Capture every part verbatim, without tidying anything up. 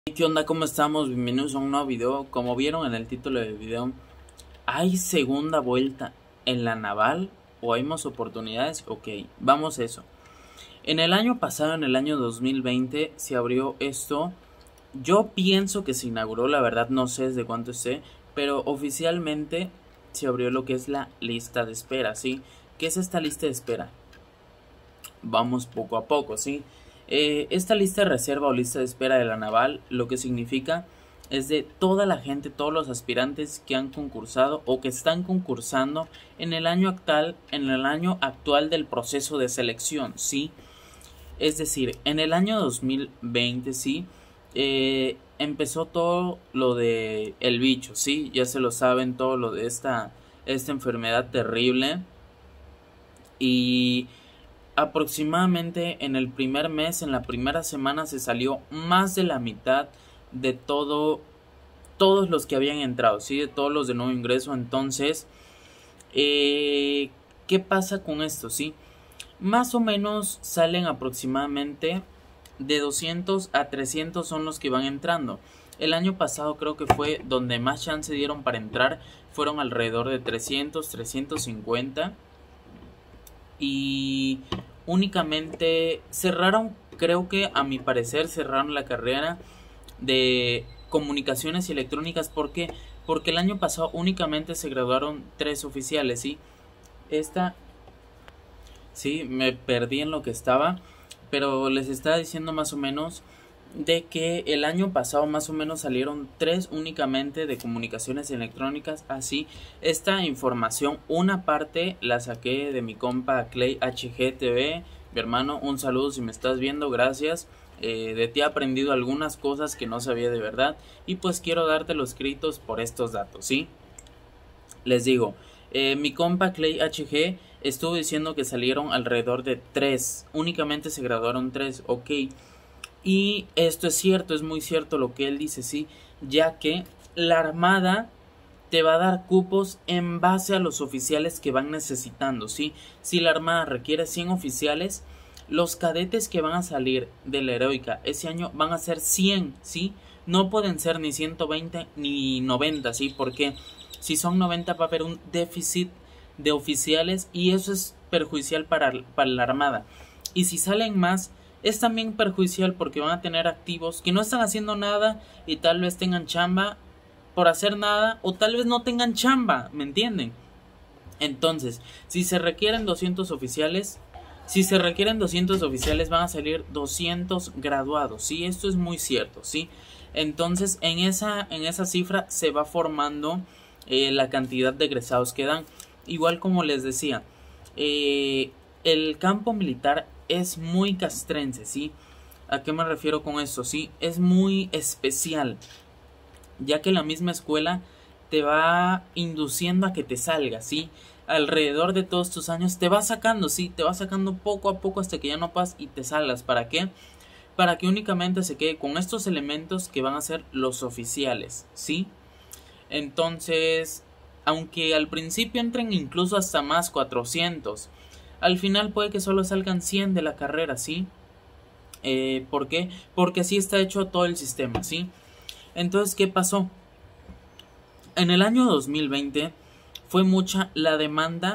¿Qué onda? ¿Cómo estamos? Bienvenidos a un nuevo video. Como vieron en el título del video, ¿hay segunda vuelta en la naval o hay más oportunidades? Ok, vamos a eso. En el año pasado, en el año dos mil veinte, se abrió esto. Yo pienso que se inauguró, la verdad no sé desde cuánto esté, pero oficialmente se abrió lo que es la lista de espera, ¿sí? ¿Qué es esta lista de espera? Vamos poco a poco, ¿sí? Eh, esta lista de reserva o lista de espera de la naval, lo que significa es de toda la gente, todos los aspirantes que han concursado o que están concursando en el año actual, en el año actual del proceso de selección, ¿sí? Es decir, en el año dos mil veinte, ¿sí? Eh, empezó todo lo de el bicho, ¿sí? Ya se lo saben, todo lo de esta, esta enfermedad terrible. Y aproximadamente en el primer mes, en la primera semana, se salió más de la mitad de todo, todos los que habían entrado, ¿sí? De todos los de nuevo ingreso. Entonces, eh, ¿qué pasa con esto, sí? Más o menos salen aproximadamente de doscientos a trescientos son los que van entrando. El año pasado creo que fue donde más chance dieron para entrar, fueron alrededor de trescientos, trescientos cincuenta. Y únicamente cerraron, creo que a mi parecer cerraron la carrera de comunicaciones y electrónicas. ¿Por qué? Porque el año pasado únicamente se graduaron tres oficiales, ¿sí? Esta, sí, me perdí en lo que estaba, pero les estaba diciendo más o menos de que el año pasado más o menos salieron tres únicamente de comunicaciones electrónicas. Así, esta información, una parte la saqué de mi compa Clay H G T V. Mi hermano, un saludo si me estás viendo, gracias. Eh, de ti he aprendido algunas cosas que no sabía de verdad y pues quiero darte los créditos por estos datos, ¿sí? Les digo, eh, mi compa Clay H G estuvo diciendo que salieron alrededor de tres, únicamente se graduaron tres, ok. Y esto es cierto, es muy cierto lo que él dice, sí, ya que la Armada te va a dar cupos en base a los oficiales que van necesitando, sí. Si la Armada requiere cien oficiales, los cadetes que van a salir de la Heroica ese año van a ser cien, sí. No pueden ser ni ciento veinte ni noventa, sí, porque si son noventa va a haber un déficit de oficiales y eso es perjudicial para, para la Armada. Y si salen más, es también perjudicial porque van a tener activos que no están haciendo nada y tal vez tengan chamba por hacer nada o tal vez no tengan chamba, ¿me entienden? Entonces, si se requieren doscientos oficiales, si se requieren doscientos oficiales van a salir doscientos graduados, ¿sí? Esto es muy cierto, ¿sí? Entonces, en esa, en esa cifra se va formando eh, la cantidad de egresados que dan. Igual como les decía, eh, el campo militar es muy castrense, ¿sí? ¿A qué me refiero con esto? Sí, es muy especial, ya que la misma escuela te va induciendo a que te salgas, ¿sí? Alrededor de todos tus años te va sacando, ¿sí? Te va sacando poco a poco hasta que ya no pasas y te salgas. ¿Para qué? Para que únicamente se quede con estos elementos que van a ser los oficiales, ¿sí? Entonces, aunque al principio entren incluso hasta más cuatrocientos, al final puede que solo salgan cien de la carrera, ¿sí? Eh, ¿Por qué? Porque así está hecho todo el sistema, ¿sí? Entonces, ¿qué pasó? En el año dos mil veinte fue mucha la demanda,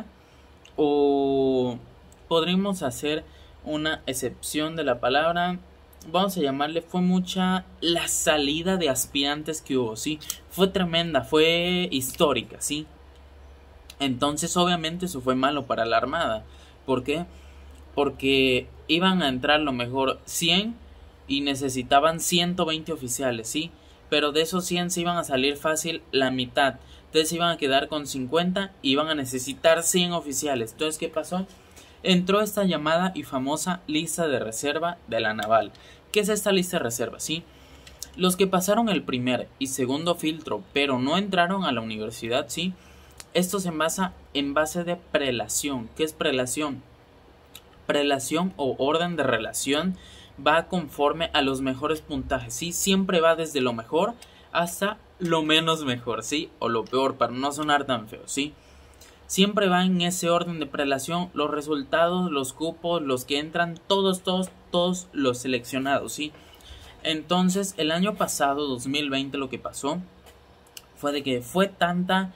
o podríamos hacer una excepción de la palabra, vamos a llamarle, fue mucha la salida de aspirantes que hubo, ¿sí? Fue tremenda, fue histórica, ¿sí? Entonces, obviamente, eso fue malo para la Armada. ¿Por qué? Porque iban a entrar lo mejor cien y necesitaban ciento veinte oficiales, ¿sí? Pero de esos cien se iban a salir fácil la mitad. Entonces iban a quedar con cincuenta y iban a necesitar cien oficiales. Entonces, ¿qué pasó? Entró esta llamada y famosa lista de reserva de la naval. ¿Qué es esta lista de reserva? ¿Sí? Los que pasaron el primer y segundo filtro pero no entraron a la universidad, ¿sí? Esto se basa en base de prelación. ¿Qué es prelación? Prelación o orden de relación va conforme a los mejores puntajes, ¿sí? Siempre va desde lo mejor hasta lo menos mejor, ¿sí? O lo peor, para no sonar tan feo, ¿sí? Siempre va en ese orden de prelación, los resultados, los cupos, los que entran, todos, todos, todos los seleccionados, ¿sí? Entonces, el año pasado, dos mil veinte, lo que pasó fue de que fue tanta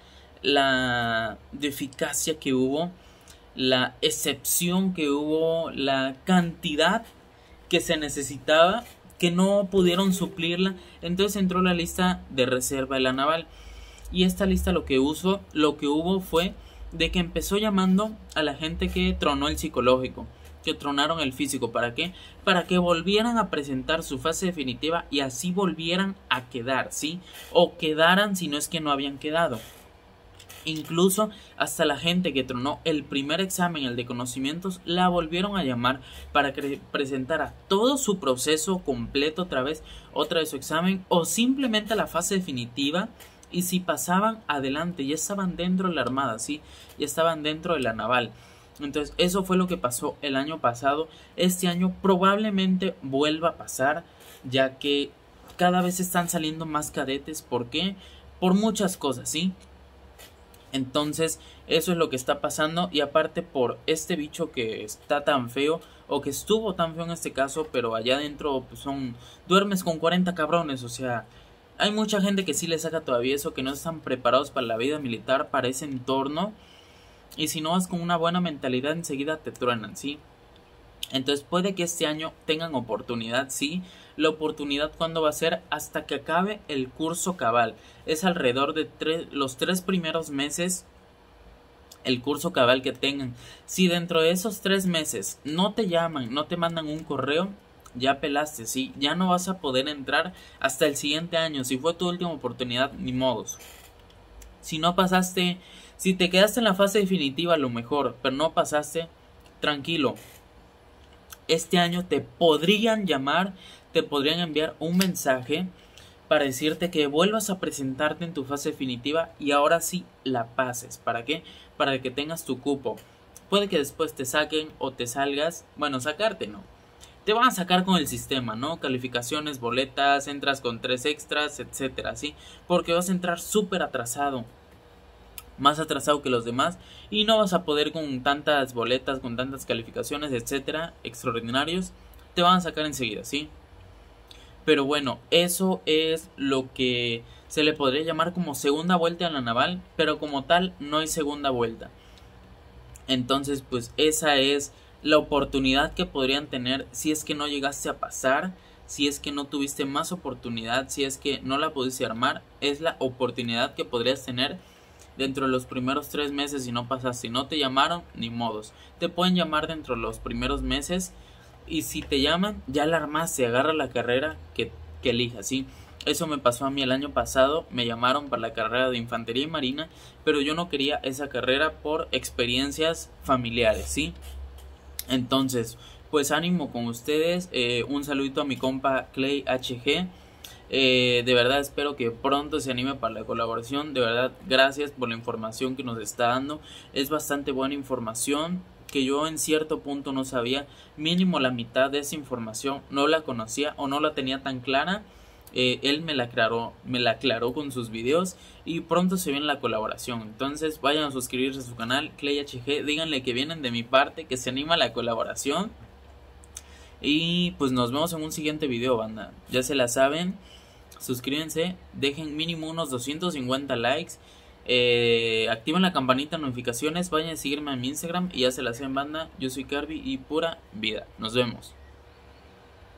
la de eficacia que hubo, la excepción que hubo, la cantidad que se necesitaba, que no pudieron suplirla. Entonces entró la lista de reserva de la naval. Y esta lista lo que usó, lo que hubo fue de que empezó llamando a la gente que tronó el psicológico, que tronaron el físico. ¿Para qué? Para que volvieran a presentar su fase definitiva y así volvieran a quedar, ¿sí? O quedaran si no es que no habían quedado. Incluso hasta la gente que tronó el primer examen, el de conocimientos, la volvieron a llamar para que presentara todo su proceso completo otra vez, otra vez su examen, o simplemente la fase definitiva. Y si pasaban adelante, ya estaban dentro de la armada, ¿sí? Ya estaban dentro de la naval. Entonces eso fue lo que pasó el año pasado. Este año probablemente vuelva a pasar, ya que cada vez están saliendo más cadetes. ¿Por qué? Por muchas cosas, ¿sí? Entonces eso es lo que está pasando. Y aparte por este bicho que está tan feo, o que estuvo tan feo en este caso, pero allá adentro pues son, duermes con cuarenta cabrones. O sea, hay mucha gente que sí le saca todavía eso, que no están preparados para la vida militar, para ese entorno. Y si no vas con una buena mentalidad, enseguida te truenan, ¿sí? Entonces puede que este año tengan oportunidad, sí. La oportunidad, ¿cuándo va a ser? Hasta que acabe el curso cabal. Es alrededor de tres, los tres primeros meses el curso cabal que tengan. Si dentro de esos tres meses no te llaman, no te mandan un correo, ya pelaste, ¿sí? Ya no vas a poder entrar hasta el siguiente año. Si fue tu última oportunidad, ni modos. Si no pasaste, si te quedaste en la fase definitiva, lo mejor, pero no pasaste, tranquilo. Este año te podrían llamar, te podrían enviar un mensaje para decirte que vuelvas a presentarte en tu fase definitiva y ahora sí la pases. ¿Para qué? Para que tengas tu cupo. Puede que después te saquen o te salgas, bueno, sacarte no. Te van a sacar con el sistema, ¿no? Calificaciones, boletas, entras con tres extras, etcétera, ¿sí? Porque vas a entrar súper atrasado. Más atrasado que los demás. Y no vas a poder con tantas boletas, con tantas calificaciones, etcétera, extraordinarios. Te van a sacar enseguida, ¿sí? Pero bueno, eso es lo que se le podría llamar como segunda vuelta a la naval. Pero como tal, no hay segunda vuelta. Entonces, pues esa es la oportunidad que podrían tener si es que no llegaste a pasar, si es que no tuviste más oportunidad, si es que no la pudiste armar. Es la oportunidad que podrías tener dentro de los primeros tres meses si no pasaste. Si no te llamaron, ni modos. Te pueden llamar dentro de los primeros meses y si te llaman, ya la armaste, agarra la carrera que, que elijas, ¿sí? Eso me pasó a mí el año pasado, me llamaron para la carrera de Infantería y Marina, pero yo no quería esa carrera por experiencias familiares, ¿sí? Entonces, pues ánimo con ustedes, eh, un saludito a mi compa Clay H G, eh, de verdad espero que pronto se anime para la colaboración, de verdad gracias por la información que nos está dando, es bastante buena información que yo en cierto punto no sabía, mínimo la mitad de esa información no la conocía o no la tenía tan clara. Eh, él me la aclaró, me la aclaró con sus videos y pronto se viene la colaboración. Entonces vayan a suscribirse a su canal Clay H G, díganle que vienen de mi parte, que se anima a la colaboración. Y pues nos vemos en un siguiente video, banda. Ya se la saben, suscríbanse, dejen mínimo unos doscientos cincuenta likes, eh, activen la campanita de notificaciones, vayan a seguirme a mi Instagram y ya se la saben, banda. Yo soy Carby y pura vida. Nos vemos.